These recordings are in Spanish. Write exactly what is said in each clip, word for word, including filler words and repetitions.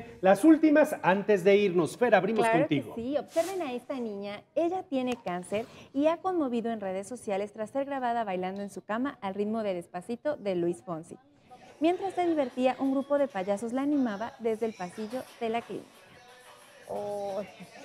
Las últimas antes de irnos. Fer, abrimos Claro contigo. que sí, observen a esta niña, ella tiene cáncer y ha conmovido en redes sociales tras ser grabada bailando en su cama al ritmo de Despacito de Luis Fonsi. Mientras se divertía, un grupo de payasos la animaba desde el pasillo de la clínica. Oh,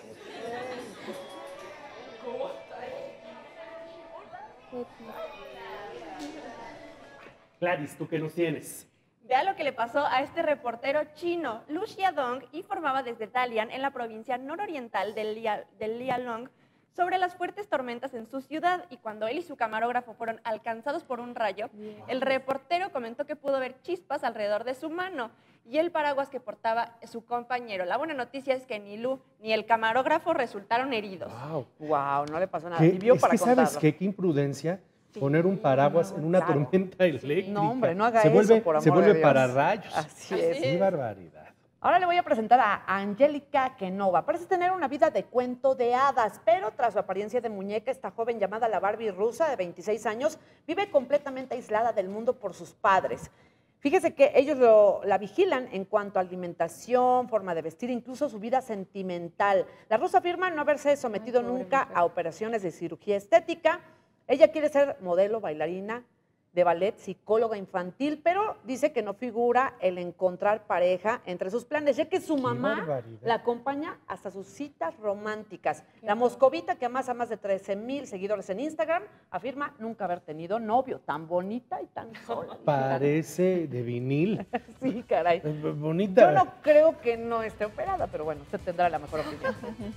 Gladys, ¿tú qué nos tienes? Vea lo que le pasó a este reportero chino. Lu Xiaodong informaba desde Dalian, en la provincia nororiental de, Lia, de Liaolong, sobre las fuertes tormentas en su ciudad, y cuando él y su camarógrafo fueron alcanzados por un rayo, el reportero comentó que pudo ver chispas alrededor de su mano y el paraguas que portaba su compañero. La buena noticia es que ni Lu ni el camarógrafo resultaron heridos. Wow. wow, no le pasó nada. ¿Qué- Y vio es para que, ¿sabes contarlo. qué? Qué imprudencia poner un paraguas en una claro. tormenta eléctrica. No, hombre, no haga se eso, vuelve, por Se amor de vuelve Dios. para rayos. Así Así es. es. Qué barbaridad. Ahora le voy a presentar a Angélica Kenova. Parece tener una vida de cuento de hadas, pero tras su apariencia de muñeca, esta joven llamada la Barbie rusa, de veintiséis años, vive completamente aislada del mundo por sus padres. Fíjese que ellos lo- la vigilan en cuanto a alimentación, forma de vestir, incluso su vida sentimental. La rusa afirma no haberse sometido Ay, pobre nunca mujer. a operaciones de cirugía estética. Ella quiere ser modelo, bailarina de ballet, psicóloga infantil, pero dice que no figura el encontrar pareja entre sus planes, ya que su Qué mamá barbaridad. la acompaña hasta sus citas románticas. La moscovita, que amasa más de trece mil seguidores en Instagram, afirma nunca haber tenido novio tan bonita y tan sola. Parece de vinil. Sí, caray. Eh, Bonita. Yo no creo que no esté operada, pero bueno, usted tendrá la mejor opinión.